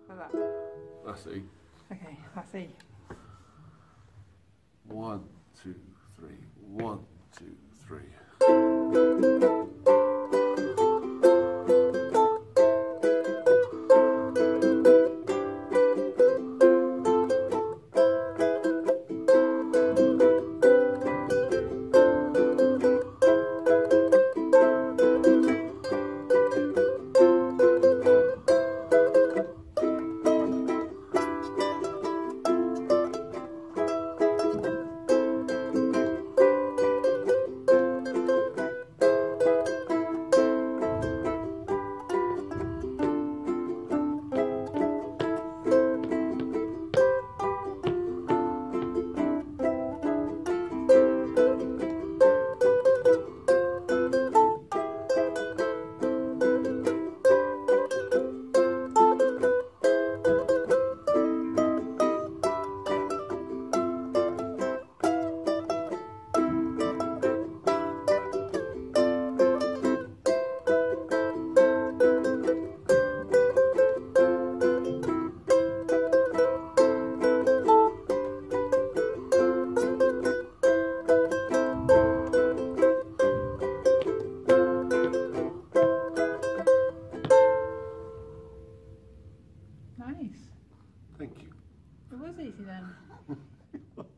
Like that. That's E. Okay, that's E. 1, 2, 3. 1, 2, 3. Nice. Thank you. It was easy then.